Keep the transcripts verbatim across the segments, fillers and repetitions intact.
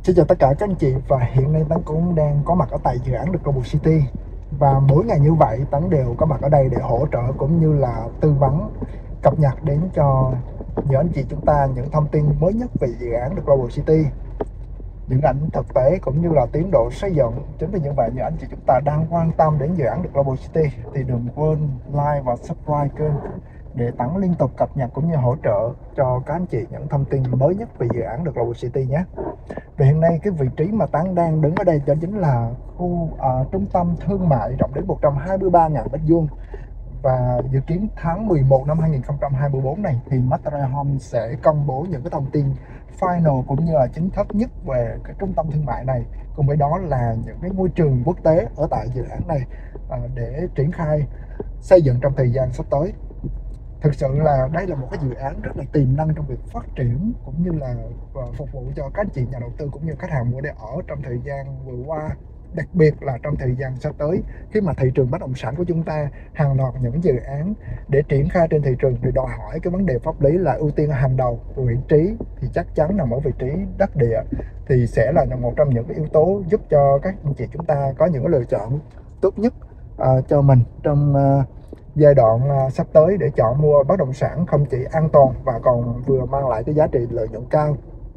Xin chào tất cả các anh chị, và hiện nay Tấn cũng đang có mặt ở tại dự án The Global City. Và mỗi ngày như vậy Tấn đều có mặt ở đây để hỗ trợ cũng như là tư vấn, cập nhật đến cho những anh chị chúng ta những thông tin mới nhất về dự án The Global City, những ảnh thực tế cũng như là tiến độ xây dựng. Chính vì như vậy, những anh chị chúng ta đang quan tâm đến dự án The Global City thì đừng quên like và subscribe kênh để Tấn liên tục cập nhật cũng như hỗ trợ cho các anh chị những thông tin mới nhất về dự án The Global City nhé. Và hiện nay cái vị trí mà Tấn đang đứng ở đây đó chính là khu uh, trung tâm thương mại rộng đến một trăm hai mươi ba nghìn mét vuông. Và dự kiến tháng mười một năm hai nghìn không trăm hai mươi tư này thì Material Home sẽ công bố những cái thông tin final cũng như là chính thức nhất về cái trung tâm thương mại này, cùng với đó là những cái môi trường quốc tế ở tại dự án này uh, để triển khai xây dựng trong thời gian sắp tới. Thực sự là đây là một cái dự án rất là tiềm năng trong việc phát triển cũng như là phục vụ cho các anh chị nhà đầu tư cũng như khách hàng mua để ở trong thời gian vừa qua, đặc biệt là trong thời gian sắp tới, khi mà thị trường bất động sản của chúng ta hàng loạt những dự án để triển khai trên thị trường thì đòi hỏi cái vấn đề pháp lý là ưu tiên hàng đầu. Vị trí thì chắc chắn nằm ở vị trí đất địa thì sẽ là một trong những cái yếu tố giúp cho các anh chị chúng ta có những cái lựa chọn tốt nhất uh, cho mình trong uh, giai đoạn uh, sắp tới để chọn mua bất động sản không chỉ an toàn và còn vừa mang lại cái giá trị lợi nhuận cao.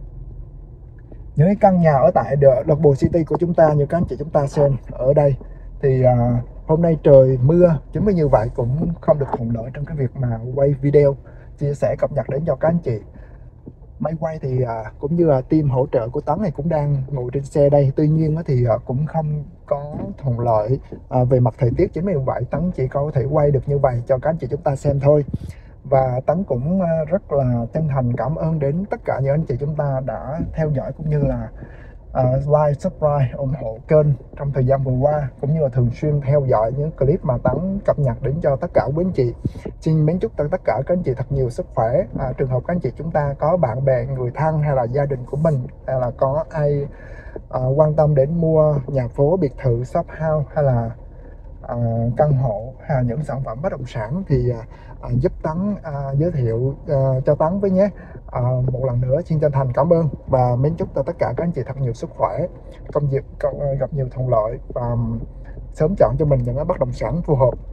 Những cái căn nhà ở tại The Global City của chúng ta như các anh chị chúng ta xem ở đây thì uh, hôm nay trời mưa, chính vì như vậy cũng không được thuận lợi trong cái việc mà quay video chia sẻ cập nhật đến cho các anh chị. Máy quay thì uh, cũng như là team hỗ trợ của Tấn này cũng đang ngồi trên xe đây, tuy nhiên thì uh, cũng không có thuận lợi uh, về mặt thời tiết, chính vì vậy Tấn chỉ có thể quay được như vậy cho các anh chị chúng ta xem thôi. Và Tấn cũng uh, rất là chân thành cảm ơn đến tất cả những anh chị chúng ta đã theo dõi cũng như là uh, like, subscribe, ủng hộ kênh trong thời gian vừa qua, cũng như là thường xuyên theo dõi những clip mà Tấn cập nhật đến cho tất cả quý anh chị. Xin mến chúc tất cả các anh chị thật nhiều sức khỏe. À, trường hợp các anh chị chúng ta có bạn bè, người thân hay là gia đình của mình, hay là có ai uh, quan tâm đến mua nhà phố, biệt thự, shop house hay là uh, căn hộ hay là những sản phẩm bất động sản thì uh, giúp Tấn uh, giới thiệu uh, cho Tấn với nhé. Uh, một lần nữa xin chân thành cảm ơn và mến chúc cho tất cả các anh chị thật nhiều sức khỏe, công việc uh, gặp nhiều thuận lợi và sớm chọn cho mình những cái bất động sản phù hợp.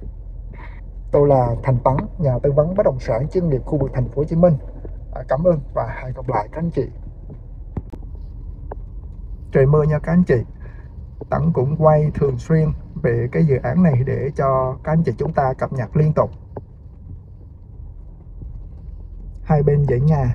Tôi là Thành Tấn, nhà tư vấn bất động sản chuyên nghiệp khu vực thành phố Hồ Chí Minh. À, cảm ơn và hẹn gặp lại các anh chị. Trời mưa nha các anh chị. Tấn cũng quay thường xuyên về cái dự án này để cho các anh chị chúng ta cập nhật liên tục. Hai bên dãy nhà.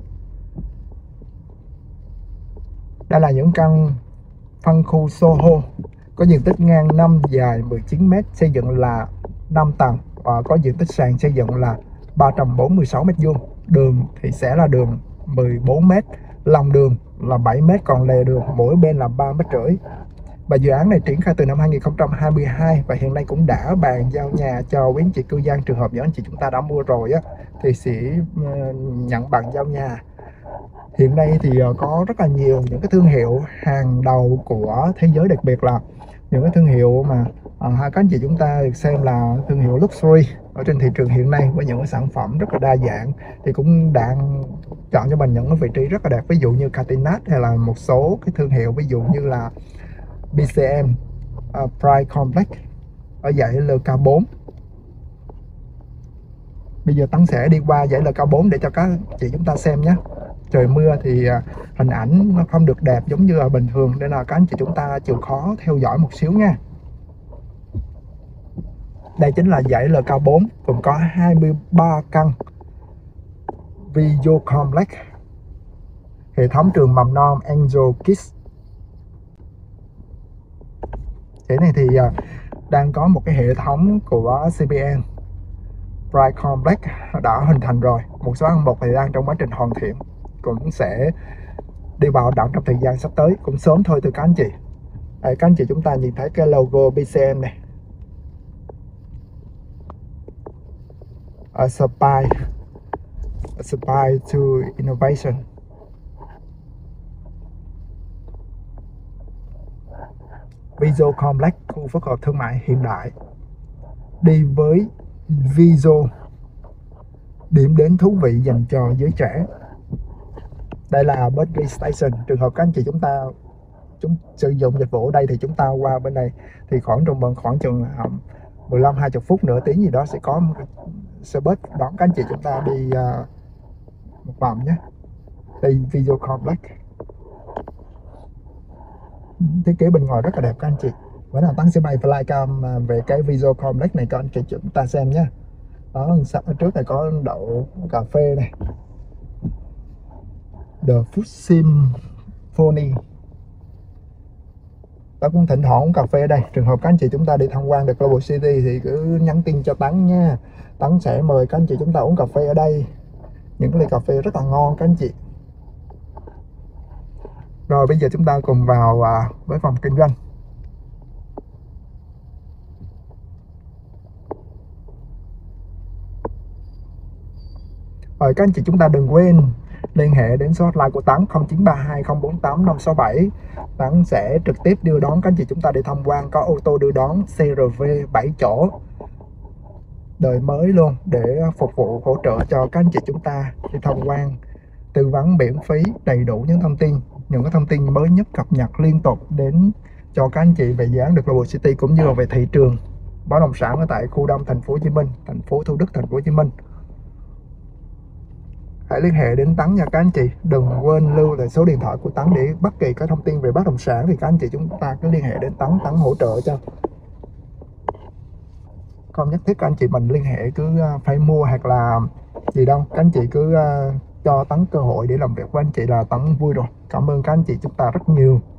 Đây là những căn phân khu Soho có diện tích ngang năm, dài mười chín mét, xây dựng là năm tầng và có diện tích sàn xây dựng là ba trăm bốn mươi sáu mét vuông. Đường thì sẽ là đường mười bốn mét, lòng đường là bảy mét, còn lề đường mỗi bên là ba mét rưỡi. Và dự án này triển khai từ năm hai nghìn không trăm hai mươi hai và hiện nay cũng đã bàn giao nhà cho quý anh chị cư dân. Trường hợp những anh chị chúng ta đã mua rồi á thì sẽ nhận bàn giao nhà. Hiện nay thì có rất là nhiều những cái thương hiệu hàng đầu của thế giới, đặc biệt là những cái thương hiệu mà à, hai các anh chị chúng ta được xem là thương hiệu luxury ở trên thị trường hiện nay, với những cái sản phẩm rất là đa dạng thì cũng đang chọn cho mình những cái vị trí rất là đẹp, ví dụ như Catinat hay là một số cái thương hiệu ví dụ như là bê xê em, uh, Pride Complex ở dãy lờ ca bốn. Bây giờ Tấn sẽ đi qua dãy lờ ca bốn để cho các chị chúng ta xem nhé. Trời mưa thì hình ảnh nó không được đẹp giống như là bình thường, nên là các anh chị chúng ta chịu khó theo dõi một xíu nha. Đây chính là dãy lờ ca bốn, gồm có hai mươi ba căn Video Complex, hệ thống trường mầm non Angel Kids. Thế này thì đang có một cái hệ thống của xê pê en Pride Complex đã hình thành rồi. Một số hạng mục thì đang trong quá trình hoàn thiện, cũng sẽ đi vào hoạt động trong thời gian sắp tới, cũng sớm thôi từ các anh chị. Đây, các anh chị chúng ta nhìn thấy cái logo bê xê em này, Aspire Aspire to Innovation. Video Complex, khu phức hợp thương mại hiện đại đi với Video, điểm đến thú vị dành cho giới trẻ. Đây là Birthday Station. Trường hợp các anh chị chúng ta chúng sử dụng dịch vụ ở đây thì chúng ta qua bên đây thì khoảng trong bằng khoảng chừng um, mười lăm hai mươi phút, nửa tiếng gì đó sẽ có một xe bus đón các anh chị chúng ta đi uh, một vòng nhé, đi Video Complex. Thiết kế bên ngoài rất là đẹp các anh chị. Vẫn là Tấn sẽ bay flycam về cái Video Complex này các anh chị chúng ta xem nhé. Đó, ở trước này có đậu cà phê này, The Food Symphony. Tớ cũng thỉnh thoảng uống cà phê ở đây. Trường hợp các anh chị chúng ta đi tham quan được Global City thì cứ nhắn tin cho Tấn nha. Tấn sẽ mời các anh chị chúng ta uống cà phê ở đây. Những cái ly cà phê rất là ngon các anh chị. Rồi bây giờ chúng ta cùng vào à, với phòng kinh doanh. Rồi các anh chị chúng ta đừng quên liên hệ đến số hotline của Tấn không chín ba hai không bốn tám năm sáu bảy. Tấn sẽ trực tiếp đưa đón các anh chị chúng ta đi tham quan, có ô tô đưa đón xê rờ vê bảy chỗ đời mới luôn để phục vụ hỗ trợ cho các anh chị chúng ta đi tham quan, tư vấn miễn phí, đầy đủ những thông tin, những cái thông tin mới nhất cập nhật liên tục đến cho các anh chị về dự án The Global City cũng như là về thị trường bất động sản ở tại khu đông thành phố Hồ Chí Minh, thành phố Thủ Đức, thành phố Hồ Chí Minh. Hãy liên hệ đến Tấn nha các anh chị. Đừng quên lưu lại số điện thoại của Tấn để bất kỳ cái thông tin về bất động sản thì các anh chị chúng ta cứ liên hệ đến Tấn, Tấn hỗ trợ cho. Không nhất thiết các anh chị mình liên hệ cứ phải mua hoặc là gì đâu. Các anh chị cứ uh, cho Tấn cơ hội để làm việc với anh chị là Tấn vui rồi. Cảm ơn các anh chị chúng ta rất nhiều.